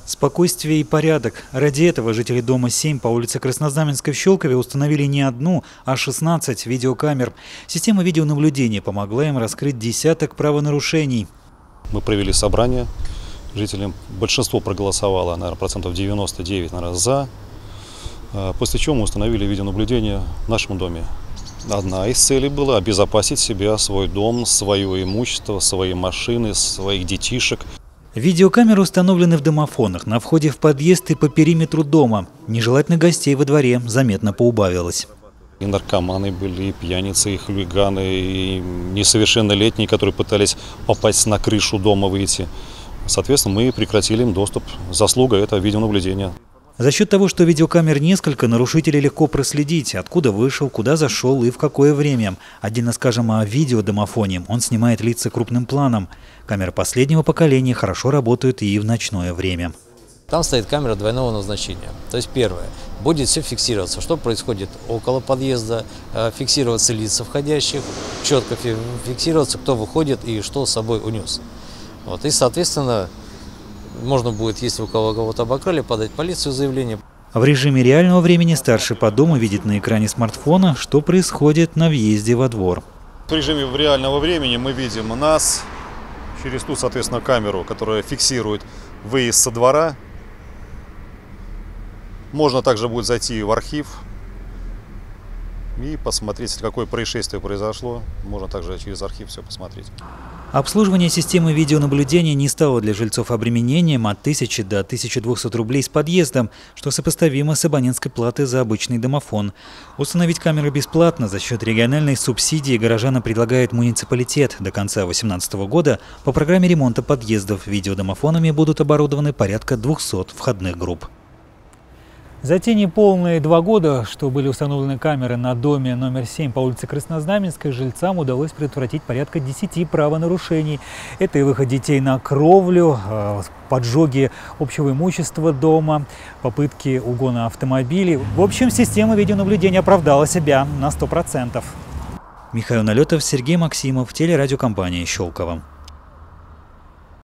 Спокойствие и порядок. Ради этого жители дома 7 по улице Краснознаменской в Щелкове установили не одну, а 16 видеокамер. Система видеонаблюдения помогла им раскрыть десяток правонарушений. Мы провели собрание. Жителям большинство проголосовало, наверное, процентов 99, наверное, за. После чего мы установили видеонаблюдение в нашем доме. Одна из целей была обезопасить себя, свой дом, свое имущество, свои машины, своих детишек. Видеокамеры установлены в домофонах, на входе в подъезд и по периметру дома. Нежелательных гостей во дворе заметно поубавилось. И наркоманы были, и пьяницы, и хулиганы, и несовершеннолетние, которые пытались попасть на крышу дома, выйти. Соответственно, мы прекратили им доступ. Заслуга – это видеонаблюдение. За счет того, что видеокамер несколько, нарушителей легко проследить, откуда вышел, куда зашел и в какое время. Отдельно скажем о видеодомофоне. Он снимает лица крупным планом. Камеры последнего поколения хорошо работают и в ночное время. Там стоит камера двойного назначения. То есть первое, будет все фиксироваться, что происходит около подъезда, фиксироваться лица входящих, четко фиксироваться, кто выходит и что с собой унес. И, соответственно, можно будет, если у кого-то обокрали, подать в полицию заявление. В режиме реального времени старший по дому видит на экране смартфона, что происходит на въезде во двор. В режиме реального времени мы видим нас через ту, соответственно, камеру, которая фиксирует выезд со двора. Можно также будет зайти в архив и посмотреть, какое происшествие произошло. Можно также через архив все посмотреть. Обслуживание системы видеонаблюдения не стало для жильцов обременением от 1000 до 1200 рублей с подъездом, что сопоставимо с абонентской платой за обычный домофон. Установить камеры бесплатно за счет региональной субсидии горожанам предлагает муниципалитет. До конца 2018 года по программе ремонта подъездов видеодомофонами будут оборудованы порядка 200 входных групп. За те неполные 2 года, что были установлены камеры на доме номер 7 по улице Краснознаменской, жильцам удалось предотвратить порядка 10 правонарушений. Это и выход детей на кровлю, поджоги общего имущества дома, попытки угона автомобилей. В общем, система видеонаблюдения оправдала себя на 100%. Михаил Налетов, Сергей Максимов, телерадиокомпания «Щелково».